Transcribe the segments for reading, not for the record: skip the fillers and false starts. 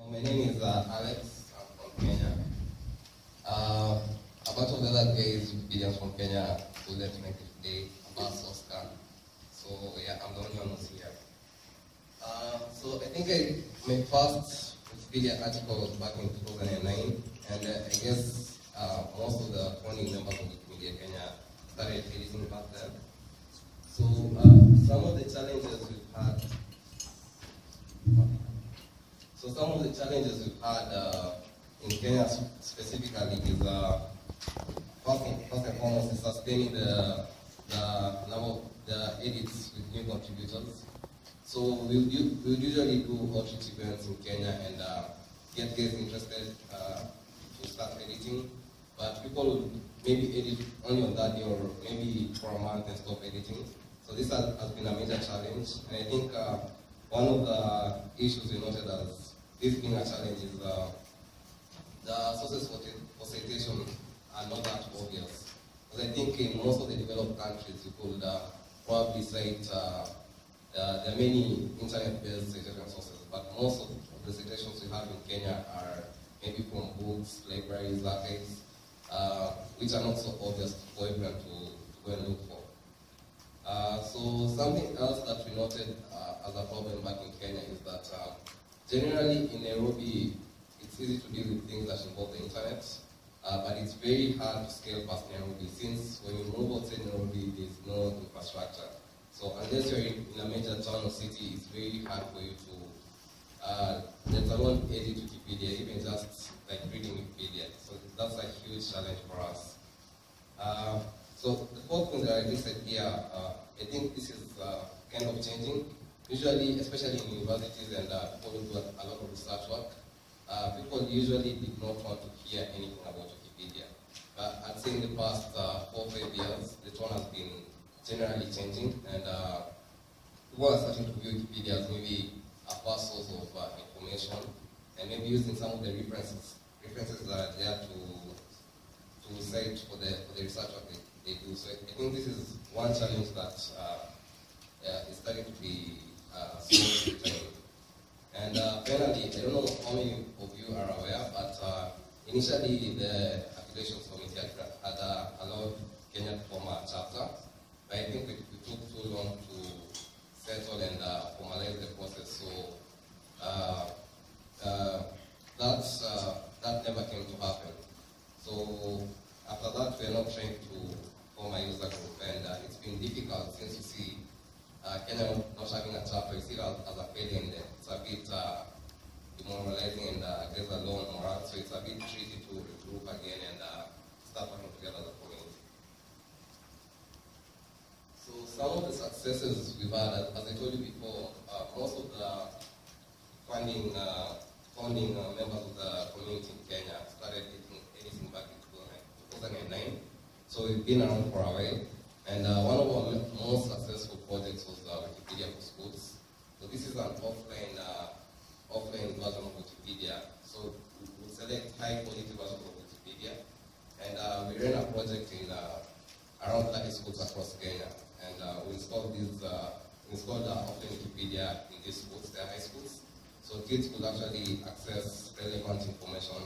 My name is Alex. I'm from Kenya. A bunch of the other guys, Wikipedians from Kenya, who left me today about Oscar. So yeah, I'm the only one who's here. So I think my first Wikipedia article was back in 2009, and I guess most of the founding members of Wikimedia Kenya started editing back then. So some of the challenges we've had. So some of the challenges we've had in Kenya specifically is first and foremost is sustaining the number of the edits with new contributors. So we'll usually do outreach events in Kenya and get guys interested to start editing, but people would maybe edit only on that day or maybe for a month and stop editing. So this has been a major challenge, and I think one of the issues we noted as this being a challenge is the sources for citation are not that obvious. Because I think in most of the developed countries, you could probably cite, there are many internet-based citation sources, but most of the citations we have in Kenya are maybe from books, libraries, archives, which are not so obvious for everyone to go and look for. So something else that we noted as a problem back in Kenya is that generally in Nairobi, it's easy to deal with things that involve the internet, but it's very hard to scale past Nairobi since when you move outside Nairobi, there's no infrastructure. So unless you're in a major town or city, it's very hard for you to, let alone edit Wikipedia, even just like reading Wikipedia. So that's a huge challenge for us. So the fourth thing that I listed here, I think this is kind of changing. Usually, especially in universities and people who do a lot of research work, people usually did not want to hear anything about Wikipedia. But I'd say in the past 4 or 5 years, the tone has been generally changing, and people are starting to view Wikipedia as maybe a first source of information, and maybe using some of the references that are there to cite for the research work they do. So I think this is one challenge that is starting to be solved with time. And finally, I don't know how many of you are aware, but initially the Affiliations Committee had allowed Kenya to form a chapter, but I think it took too long to settle and formalize the process. So that never came to happen. So after that, we are not trying to form a user group, and it's been difficult since you see Kenya not having a chapter. You see it as a failure, and it's a bit demoralizing and there's a low morale. So it's a bit tricky to regroup again and start working together as a community. So some of the successes we've had, as I told you before, most of the founding members of the community in Kenya started editing back in 2009. So we've been around for a while. And one of our most successful projects was Wikipedia for Schools. So this is an offline version of Wikipedia. So we select high quality versions of Wikipedia. And we ran a project in around 30 schools across Kenya. And we installed offline Wikipedia in these schools, they're high schools. So kids could actually access relevant information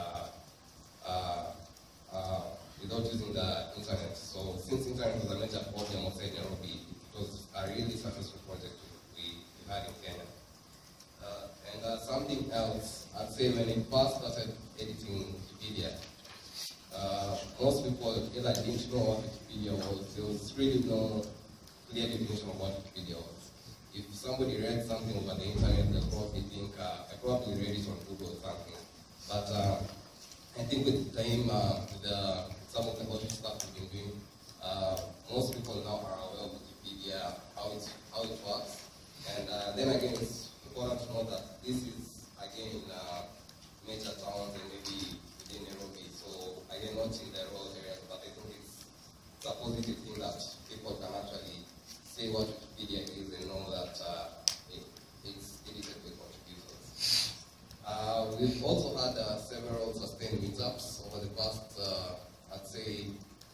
without using the internet. So since internet was a major problem outside Nairobi, it was a really successful project we had in Kenya. And something else, I'd say when I first started editing Wikipedia, most people either didn't know what Wikipedia was. There was really no clear definition of what Wikipedia was. If somebody read something over the internet, they'll probably think, I probably read it on Google or something. But I think with time, some of the other stuff we've been doing, most people now are aware of Wikipedia, how it works. And then again, it's important to know that this is, again, in major towns and maybe within Nairobi. So again, not in the rural areas, but I think it's a positive thing that people can actually say what Wikipedia is and know that it's edited by contributors. We've also had several sustained meetups over the past, I'd say,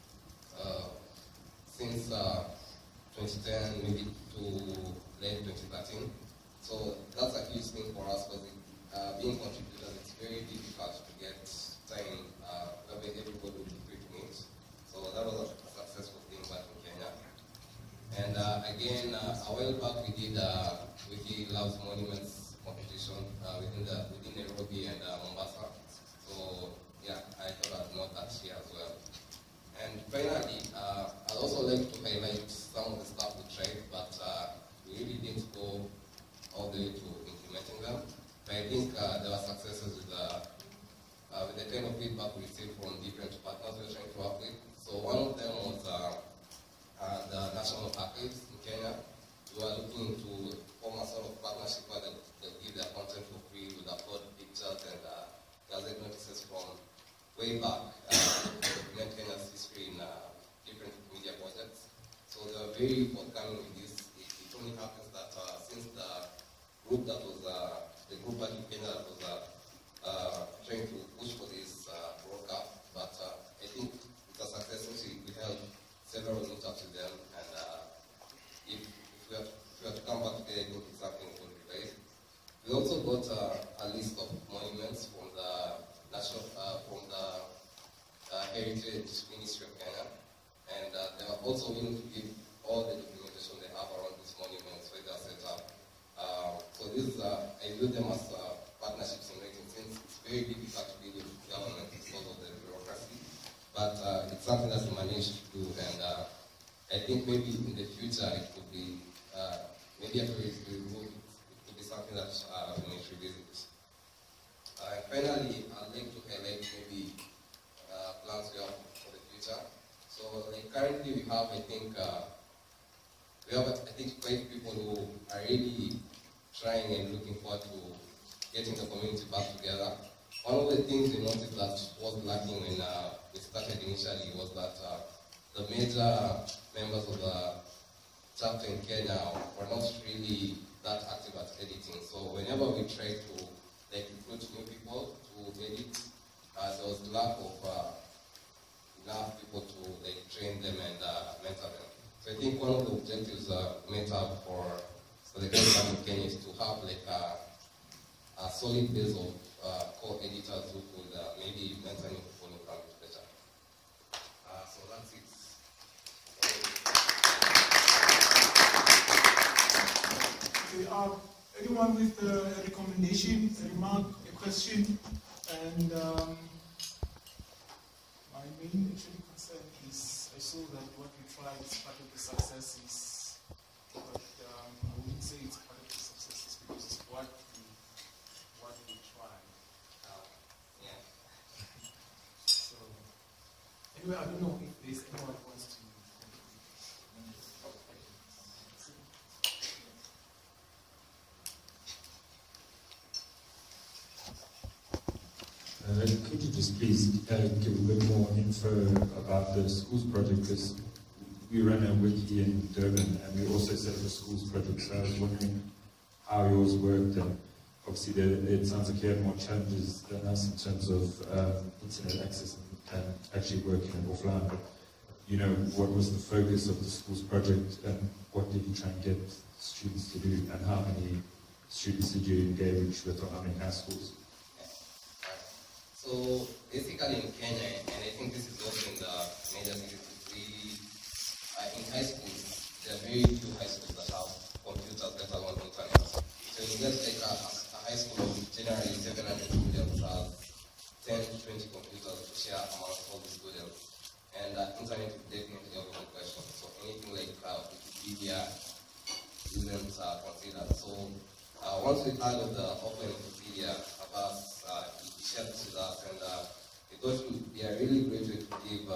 since 2010, maybe to late 2013. So that's a huge thing for us because being contributors, it's very difficult to get time where everybody will be quick meet. So that was a successful thing back in Kenya. And again, a while back we did Wiki Loves Monuments competition within Nairobi and Mombasa. So yeah, I thought I'd note that here as well. And finally, I'd also like to highlight some of the stuff we tried, but we really didn't go all the way to implementing them. But I think there were successes with the kind of feedback we received from different partners we're trying to work with. So one of them was the National Archives in Kenya. We were looking to form a sort of partnership where they give their content for free, with upload pictures and gazette notices from way back to document Kenya's history in different media projects. So they were very forthcoming with this. It only happens that since the group that was the group back in Kenya that was trying to push for this broke up, but I think it's a success. We held several meetups with them, and if we have to come back today, I think it's something we will realize. We also got a list of monuments from the national, from the Heritage Ministry of Kenya, and they are also willing to give all the documentation they have around these monuments where they are set up. So this is, I view them as partnerships in making, since it's very difficult to deal with government because of the bureaucracy, but it's something that we managed to do, and I think maybe in the future it could be, maybe after it's removed, it could be something that we may revisit. Finally, I'd like to highlight maybe plans we have for the future. So like currently we have, I think 5 people who are really trying and looking forward to getting the community back together. One of the things we noticed that was lacking when we started initially was that the major members of the chapter in Kenya were not really that active at editing. So whenever we tried to recruit new people to edit, there was lack of enough people to train them and mentor them. So I think one of the objectives met up for the government in Kenya is to have a solid base of co-editors who could maybe mentor new people who come to the chapter. So that's it. Okay, anyone with a recommendation, a remark, a question? And my main concern is I saw that what we tried is part of the successes, but I wouldn't say it's part of the successes because it's what we tried. Yeah. So anyway, I don't know if there's anyone who wants to. Could you just please give a bit more info about the schools project? Because we run a wiki in Durban and we also set up a schools project, so I was wondering how yours worked. And obviously it sounds like you have more challenges than us in terms of internet access and actually working offline. But you know, what was the focus of the schools project and what did you try and get students to do, and how many students did you engage with, or how many high schools? So basically in Kenya, and I think this is also in the major cities, in high schools, there are very few high schools that have computers, let alone internet. So you get like a high school of generally 700 students has 10 to 20 computers to share amongst all the students. And internet is definitely out of the question. So anything like Wikipedia isn't considered. So once we heard of the open Wikipedia, Abbas shared this with us, and we thought it would be a really great way to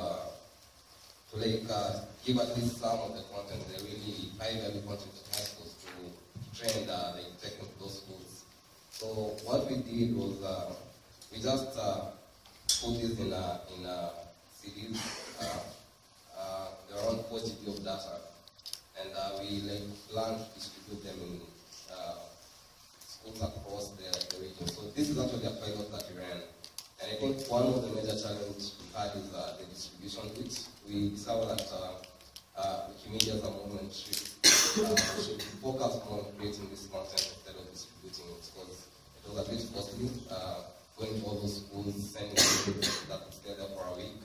give at least some of the content, the really high value content to high schools to train take into those schools. So what we did was we just put this in CDs. There are around 4 GB of data, and we plan to distribute them in schools across the region. So this is actually a pilot that we ran. And I think one of the major challenges we had is the distribution, which we discovered that Wikimedia as a movement should focus on creating this content instead of distributing it. Because I it was a bit costly, going to all those schools, sending students that would stay there for a week.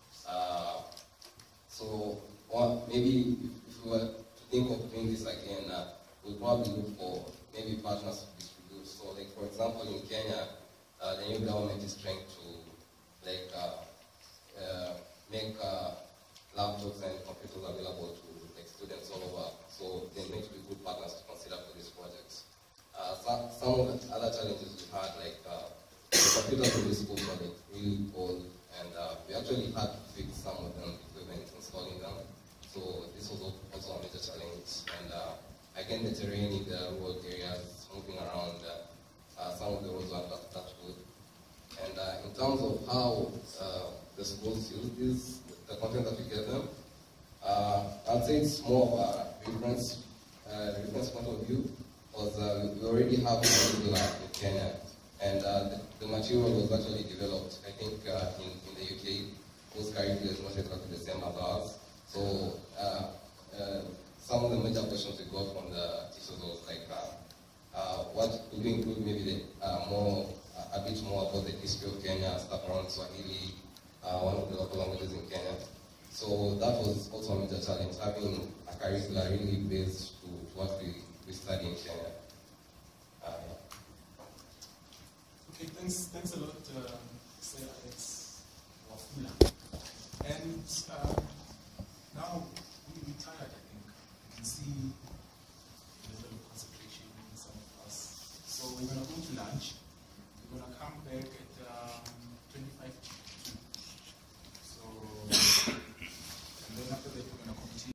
So maybe if we were to think of doing this again, we'd probably look for maybe partners to distribute. So like for example in Kenya, the new government is trying to like make laptops and computers available to like students all over. So they need to be good partners to consider for these projects. Some of the other challenges we had, like the computers in this school were like really old, and we actually had to fix some of them equipment, installing them. So this was also a major challenge. And again, the terrain in the rural areas, moving around, some of the roads were not that good. And in terms of how the schools use this, the content that we give them, I'd say it's more of a reference point of view, because we already have a curricula in Kenya, and the material was actually developed, I think, in the UK. Those curricula is not exactly the same as ours. So some of the major questions we got from the teachers was like, what could we include maybe a bit more about the history of Kenya, stuff around Swahili, one of the local languages in Kenya. So that was also a major challenge, having a curricula really based to what we study in Kenya. Okay, thanks a lot, Sir Alex Wafula. And